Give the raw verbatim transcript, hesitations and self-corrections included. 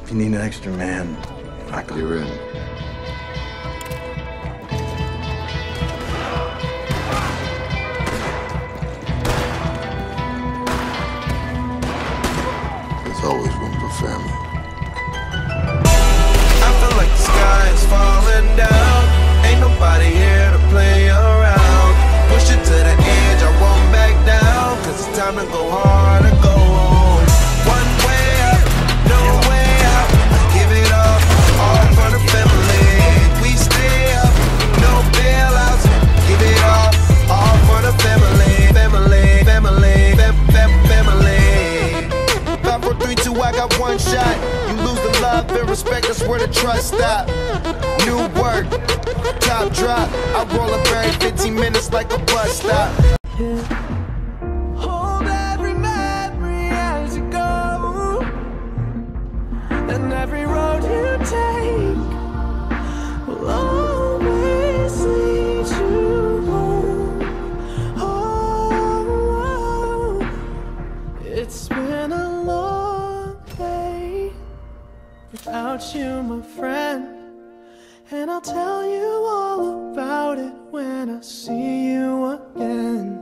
If you need an extra man, I can. You're in. There's always room for family. I feel like the sky is falling down. Ain't nobody here to play around. Push it to the edge, I won't back down. Cause it's time to go hard or go home. One way up, no way out. Give it all, all for the family. We stay up, no bailouts. Give it all, all for the family. Family, family, fam, fam, family. Five, four, three, two, I got one shot. You lose the love and respect, that's where the trust stop. New work, top drop. I roll up every fifteen minutes like a bus stop. Hold every memory as you go, and every road you take will always lead you home. Oh, it's been a long day without you, my friend. And I'll tell you all about it when I see you again.